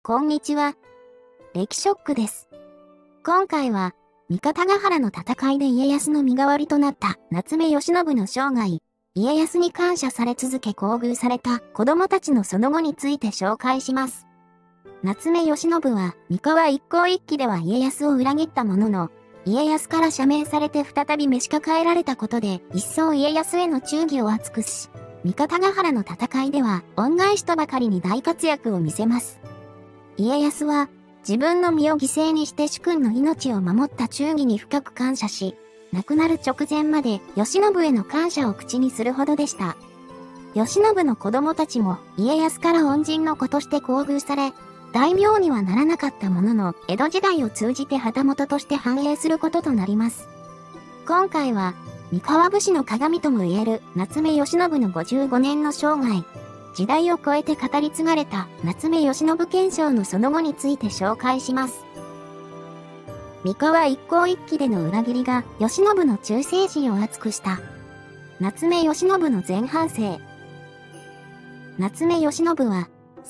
こんにちは。歴ショックです。今回は、三方ヶ原の戦いで家康の身代わりとなった夏目義信の生涯、家康に感謝され続け厚遇された子供たちのその後について紹介します。夏目義信は、三河一向一揆では家康を裏切ったものの、家康から赦免されて再び召し抱えられたことで、一層家康への忠義を厚くし、三方ヶ原の戦いでは恩返しとばかりに大活躍を見せます。家康は自分の身を犠牲にして主君の命を守った忠義に深く感謝し、亡くなる直前まで義信への感謝を口にするほどでした。義信の子供たちも家康から恩人の子として厚遇され、大名にはならなかったものの江戸時代を通じて旗本として繁栄することとなります。今回は三河武士の鏡とも言える夏目義信の55年の生涯、時代を超えて語り継がれた夏目義信顕彰のその後について紹介します。三河一向一揆での裏切りが義信の忠誠心を厚くした。夏目義信の前半生。夏目義信は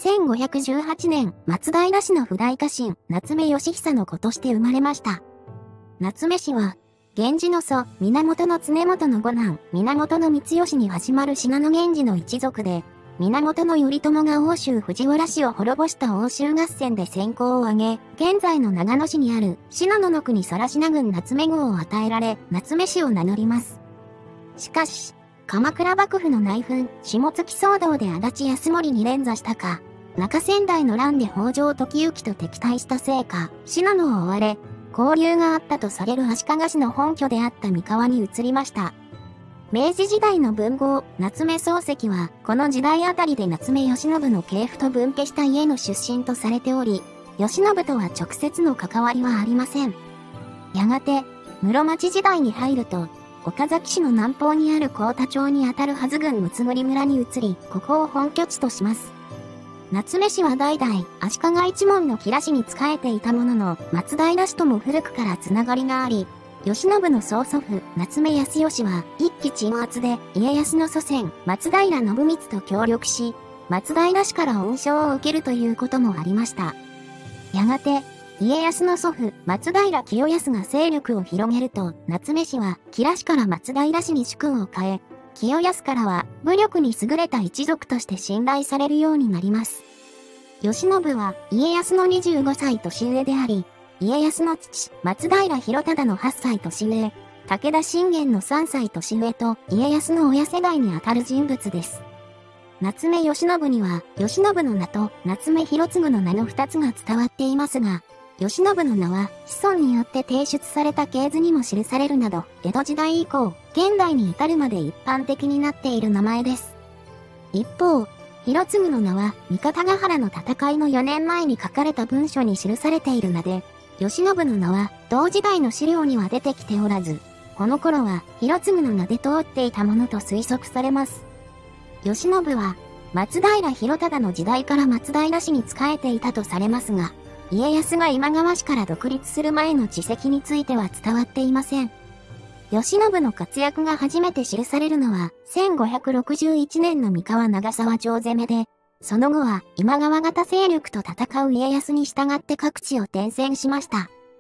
1518年松平氏の譜代家臣夏目義久の子として生まれました。夏目氏は源氏の祖源常元の五男源光義に始まる信濃源氏の一族で、源頼朝が奥州藤原氏を滅ぼした奥州合戦で戦功を挙げ、現在の長野市にある信濃国更科郡夏目郷を与えられ、夏目氏を名乗ります。しかし、鎌倉幕府の内紛、下月騒動で足立康盛に連座したか、中仙台の乱で北条時行と敵対したせいか、信濃を追われ、交流があったとされる足利氏の本拠であった三河に移りました。明治時代の文豪、夏目漱石は、この時代あたりで夏目義信の系譜と分家した家の出身とされており、義信とは直接の関わりはありません。やがて、室町時代に入ると、岡崎市の南方にある幸田町にあたるはず郡六栗村に移り、ここを本拠地とします。夏目氏は代々、足利一門の吉良氏に仕えていたものの、松平氏とも古くからつながりがあり、義信の曽祖父、夏目康義は、一騎鎮圧で、家康の祖先、松平信光と協力し、松平氏から恩賞を受けるということもありました。やがて、家康の祖父、松平清康が勢力を広げると、夏目氏は、吉良氏から松平氏に主君を変え、清康からは、武力に優れた一族として信頼されるようになります。義信は、家康の25歳年上であり、家康の父、松平広忠の8歳年上、武田信玄の3歳年上と家康の親世代にあたる人物です。夏目義信には、義信の名と夏目広次の名の2つが伝わっていますが、義信の名は子孫によって提出された系図にも記されるなど、江戸時代以降、現代に至るまで一般的になっている名前です。一方、広次の名は、三方ヶ原の戦いの4年前に書かれた文書に記されている名で、義信の名は同時代の資料には出てきておらず、この頃は広次の名で通っていたものと推測されます。義信は松平広忠の時代から松平氏に仕えていたとされますが、家康が今川氏から独立する前の事績については伝わっていません。義信の活躍が初めて記されるのは1561年の三河長沢城攻めで、その後は今川方勢力と戦う家康に従って各地を転戦しました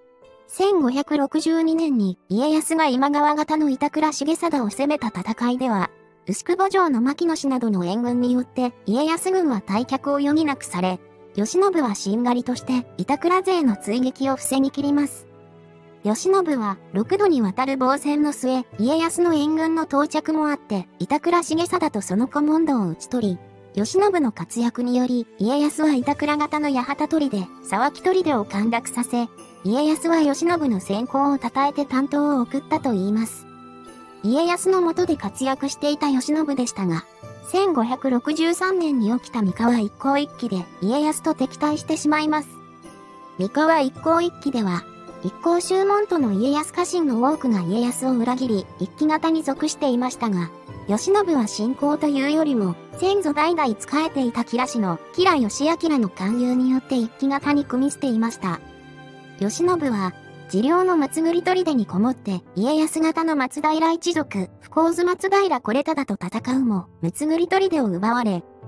。1562年に家康が今川方の板倉重貞を攻めた戦いでは、牛久保城の牧野氏などの援軍によって家康軍は退却を余儀なくされ、義信はしんがりとして板倉勢の追撃を防ぎ切ります。義信は6度にわたる防戦の末、家康の援軍の到着もあって、板倉重貞とその顧問道を討ち取り、義信の活躍により、家康は板倉方の八幡砦、沢木砦を陥落させ、家康は義信の戦功を称えて担当を送ったといいます。家康の下で活躍していた義信でしたが、1563年に起きた三河一向一揆で家康と敵対してしまいます。三河一向一揆では、一向宗門徒の家康家臣の多くが家康を裏切り、一揆方に属していましたが、義信は信仰というよりも、先祖代々仕えていた吉良氏の吉良義昭の勧誘によって一揆方に組み捨ていました。義信は、自領の六栗砦にこもって、家康方の松平一族、不幸津松平惟忠と戦うも、六栗砦を奪われ、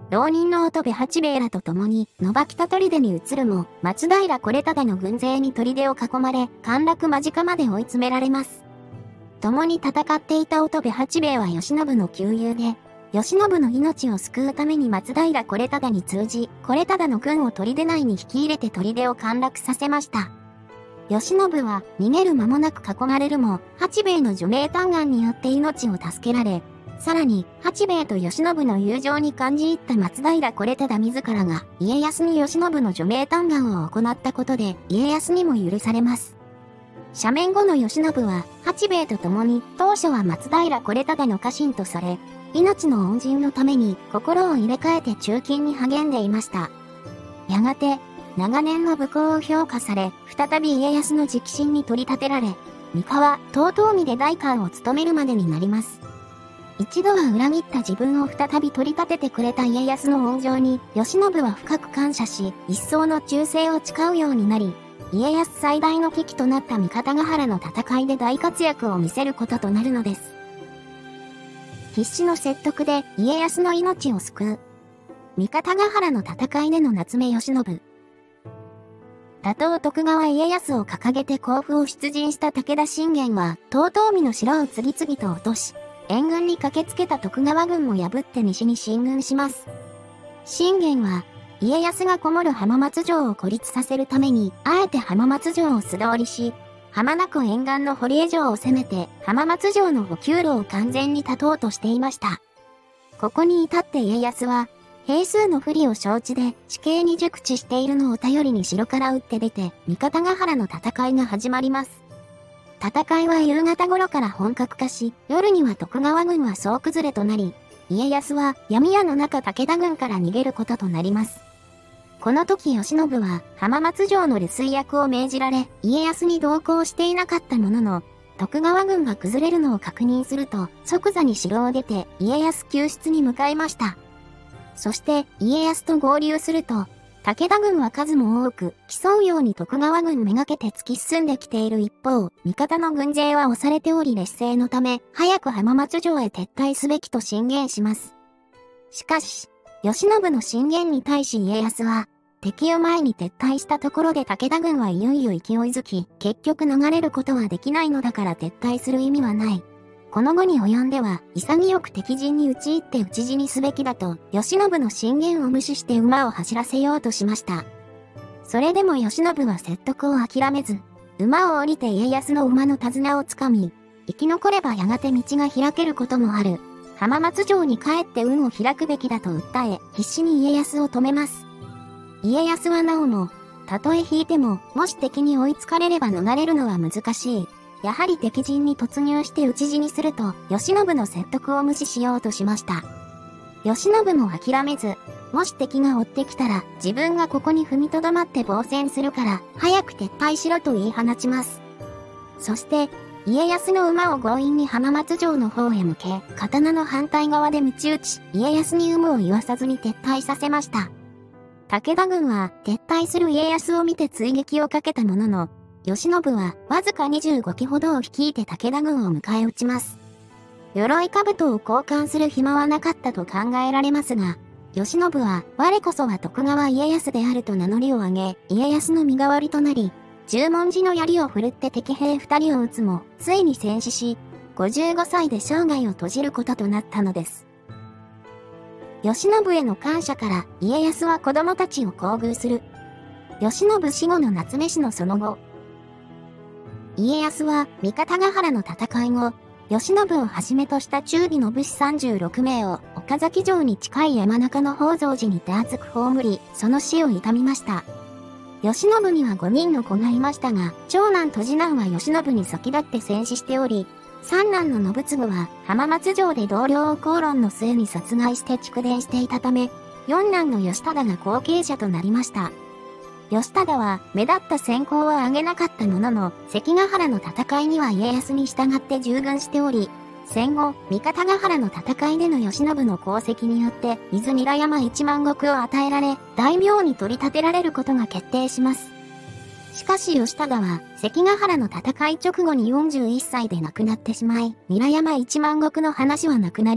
浪人の乙部八兵衛らと共に野場北砦に移るも、松平惟忠の軍勢に砦を囲まれ、陥落間近まで追い詰められます。共に戦っていた乙部八兵衛は慶喜の旧友で、慶喜の命を救うために松平惟忠に通じ、惟忠の軍を砦内に引き入れて砦を陥落させました。慶喜は逃げる間もなく囲まれるも、八兵衛の除名嘆願によって命を助けられ、さらに、八兵衛と慶喜の友情に感じ入った松平惟忠自らが、家康に慶喜の除名嘆願を行ったことで、家康にも許されます。赦免後の慶喜は、八兵衛と共に、当初は松平惟忠の家臣とされ、命の恩人のために心を入れ替えて忠勤に励んでいました。やがて、長年の武功を評価され、再び家康の直臣に取り立てられ、三河、遠江で代官を務めるまでになります。一度は裏切った自分を再び取り立ててくれた家康の恩情に、慶喜は深く感謝し、一層の忠誠を誓うようになり、家康最大の危機となった三方ヶ原の戦いで大活躍を見せることとなるのです。必死の説得で家康の命を救う。三方ヶ原の戦いでの夏目慶喜。打倒徳川家康を掲げて甲府を出陣した武田信玄は、遠江の城を次々と落とし、援軍に駆けつけた徳川軍も破って西に進軍します。信玄は、家康がこもる浜松城を孤立させるために、あえて浜松城を素通りし、浜名湖沿岸の堀江城を攻めて、浜松城の補給路を完全に断とうとしていました。ここに至って家康は、兵数の不利を承知で地形に熟知しているのを頼りに城から打って出て、三方ヶ原の戦いが始まります。戦いは夕方頃から本格化し、夜には徳川軍は総崩れとなり、家康は闇夜の中武田軍から逃げることとなります。この時慶喜は浜松城の留守居役を命じられ、家康に同行していなかったものの、徳川軍が崩れるのを確認すると、即座に城を出て家康救出に向かいました。そして家康と合流すると、武田軍は数も多く、競うように徳川軍めがけて突き進んできている一方、味方の軍勢は押されており劣勢のため、早く浜松城へ撤退すべきと進言します。しかし、慶喜の進言に対し家康は、敵を前に撤退したところで武田軍はいよいよ勢いづき、結局逃れることはできないのだから撤退する意味はない。この後に及んでは、潔く敵陣に討ち入って討ち死にすべきだと、慶喜の進言を無視して馬を走らせようとしました。それでも慶喜は説得を諦めず、馬を降りて家康の馬の手綱をつかみ、生き残ればやがて道が開けることもある。浜松城に帰って運を開くべきだと訴え、必死に家康を止めます。家康はなおも、たとえ引いても、もし敵に追いつかれれば逃れるのは難しい。やはり敵陣に突入して討ち死にすると、慶喜の説得を無視しようとしました。慶喜も諦めず、もし敵が追ってきたら、自分がここに踏みとどまって防戦するから、早く撤退しろと言い放ちます。そして、家康の馬を強引に浜松城の方へ向け、刀の反対側で鞭打ち、家康に有無を言わさずに撤退させました。武田軍は撤退する家康を見て追撃をかけたものの、慶喜はわずか25騎ほどを率いて武田軍を迎え撃ちます。鎧兜を交換する暇はなかったと考えられますが、慶喜は我こそは徳川家康であると名乗りを上げ、家康の身代わりとなり、十文字の槍を振るって敵兵2人を撃つも、ついに戦死し、55歳で生涯を閉じることとなったのです。慶喜への感謝から家康は子供たちを厚遇する。慶喜死後の夏目氏のその後。家康は三方ヶ原の戦い後、慶喜をはじめとした忠義の武士36名を岡崎城に近い山中の宝蔵寺に手厚く葬り、その死を悼みました。慶喜には5人の子がいましたが、長男と次男は慶喜に先立って戦死しており、三男の信次は浜松城で同僚を口論の末に殺害して蓄電していたため、四男の義忠が後継者となりました。義忠は目立った戦功は挙げなかったものの、関ヶ原の戦いには家康に従って従軍しており、戦後、三方ヶ原の戦いでの慶喜の功績によって、伊豆韮山1万石を与えられ、大名に取り立てられることが決定します。しかし義忠は、関ヶ原の戦い直後に41歳で亡くなってしまい、韮山1万石の話はなくなり、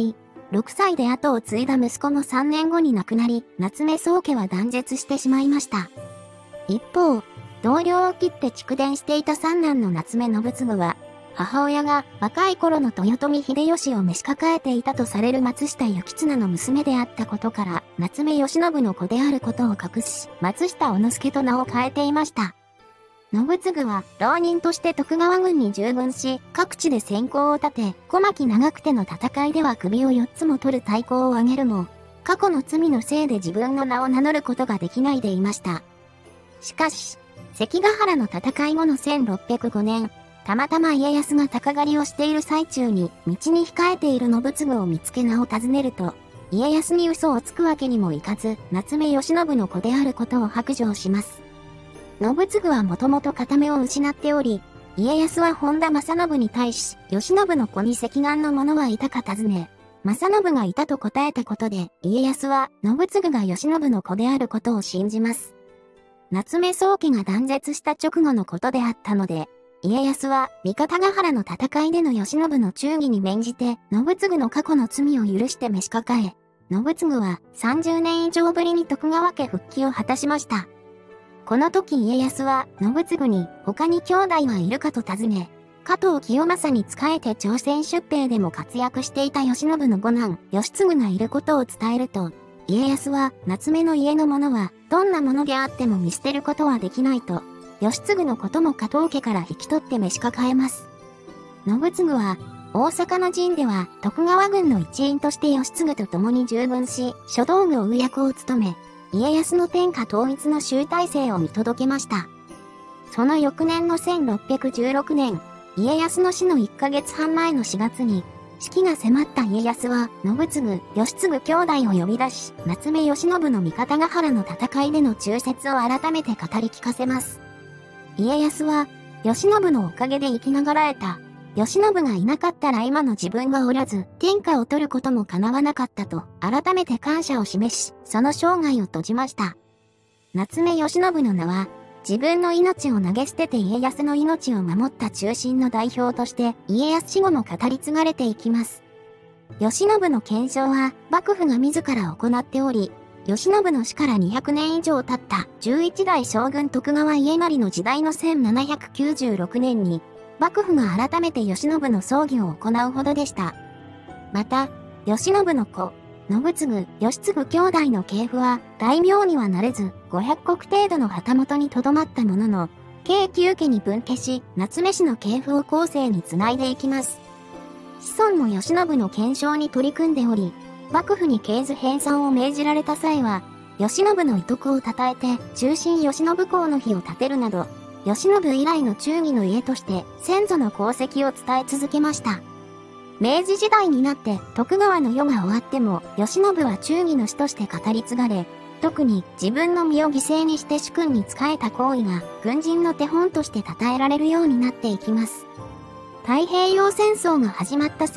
6歳で後を継いだ息子も3年後に亡くなり、夏目宗家は断絶してしまいました。一方、同僚を切って蓄電していた三男の夏目信次は、母親が若い頃の豊臣秀吉を召し抱えていたとされる松下幸綱の娘であったことから、夏目義信の子であることを隠し、松下小野助と名を変えていました。信次は浪人として徳川軍に従軍し、各地で戦功を立て、小牧長久手の戦いでは首を4つも取る大功を挙げるも、過去の罪のせいで自分の名を名乗ることができないでいました。しかし、関ヶ原の戦い後の1605年、たまたま家康が鷹狩りをしている最中に、道に控えている信次を見つけ名を尋ねると、家康に嘘をつくわけにもいかず、夏目義信の子であることを白状します。信次はもともと片目を失っており、家康は本田正信に対し、義信の子に赤眼の者はいたか尋ね、正信がいたと答えたことで、家康は信次が義信の子であることを信じます。夏目宗家が断絶した直後のことであったので、家康は三方ヶ原の戦いでの義信の忠義に免じて、信次の過去の罪を許して召し抱え、信次は30年以上ぶりに徳川家復帰を果たしました。この時家康は信次に他に兄弟はいるかと尋ね、加藤清正に仕えて朝鮮出兵でも活躍していた義信の五男、義継がいることを伝えると、家康は夏目の家の者はどんなものであっても見捨てることはできないと、義継のことも加藤家から引き取って召し抱えます。信次は大阪の陣では徳川軍の一員として義継と共に従軍し、書道具追う役を務め、家康の天下統一の集大成を見届けました。その翌年の1616年、家康の死の1ヶ月半前の4月に、死期が迫った家康は、信次、義継兄弟を呼び出し、夏目義信の三方ヶ原の戦いでの忠説を改めて語り聞かせます。家康は、義信のおかげで生きながらえた。義信がいなかったら今の自分はおらず、天下を取ることも叶わなかったと、改めて感謝を示し、その生涯を閉じました。夏目義信の名は、自分の命を投げ捨てて家康の命を守った忠臣の代表として、家康死後も語り継がれていきます。義信の検証は、幕府が自ら行っており、義信の死から200年以上経った11代将軍徳川家斉の時代の1796年に、幕府が改めて義信の葬儀を行うほどでした。また、義信の子、信次、義継兄弟の系譜は大名にはなれず500石程度の旗本にとどまったものの、計9家に分家し、夏目氏の系譜を後世につないでいきます。子孫も義信の検証に取り組んでおり、幕府に系図編纂を命じられた際は、義信の遺徳を称えて忠臣義信公の碑を建てるなど、義信以来の忠義の家として先祖の功績を伝え続けました。明治時代になって徳川の世が終わっても義信は忠義の師として語り継がれ、特に自分の身を犠牲にして主君に仕えた行為が軍人の手本として称えられるようになっていきます。太平洋戦争が始まった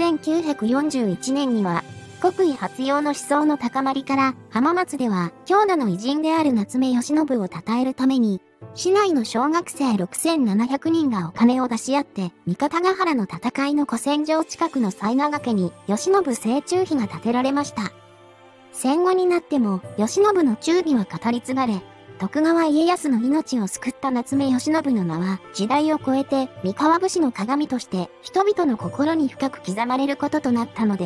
1941年には、国威発揚の思想の高まりから浜松では郷土の偉人である夏目義信を称えるために、市内の小学生6700人がお金を出し合って、三方ヶ原の戦いの古戦場近くの犀ヶ岳に、義信聖忠碑が建てられました。戦後になっても、義信の忠義は語り継がれ、徳川家康の命を救った夏目義信の名は、時代を超えて、三河武士の鏡として、人々の心に深く刻まれることとなったのです。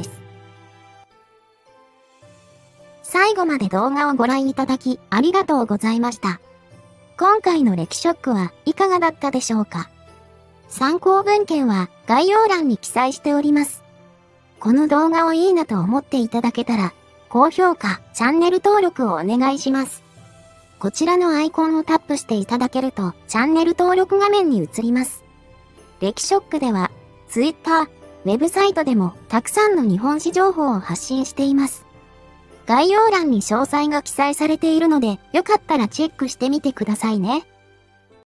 最後まで動画をご覧いただき、ありがとうございました。今回の歴ショックはいかがだったでしょうか？参考文献は概要欄に記載しております。この動画をいいなと思っていただけたら、高評価、チャンネル登録をお願いします。こちらのアイコンをタップしていただけると、チャンネル登録画面に移ります。歴ショックでは、Twitter、ウェブサイトでもたくさんの日本史情報を発信しています。概要欄に詳細が記載されているので、よかったらチェックしてみてくださいね。